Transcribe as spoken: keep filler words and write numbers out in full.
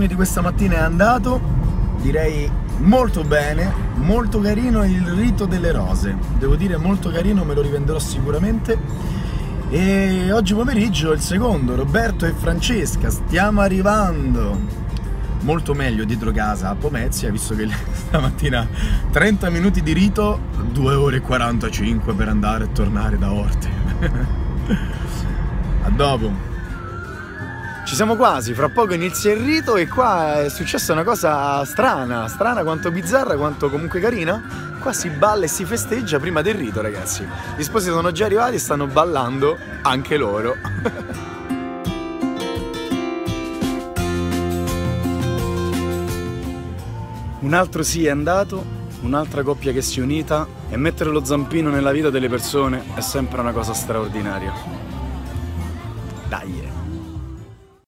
Antonio di questa mattina è andato, direi molto bene, molto carino il rito delle rose, devo dire molto carino, me lo rivenderò sicuramente. E oggi pomeriggio il secondo, Roberto e Francesca, stiamo arrivando. Molto meglio dietro casa a Pomezia, visto che stamattina trenta minuti di rito, due ore e quarantacinque per andare e tornare da Orte. A dopo. Ci siamo quasi, fra poco inizia il rito e qua è successa una cosa strana, strana quanto bizzarra, quanto comunque carina. Qua si balla e si festeggia prima del rito, ragazzi. Gli sposi sono già arrivati e stanno ballando anche loro. Un altro sì è andato, un'altra coppia che si è unita, e mettere lo zampino nella vita delle persone è sempre una cosa straordinaria. Dai!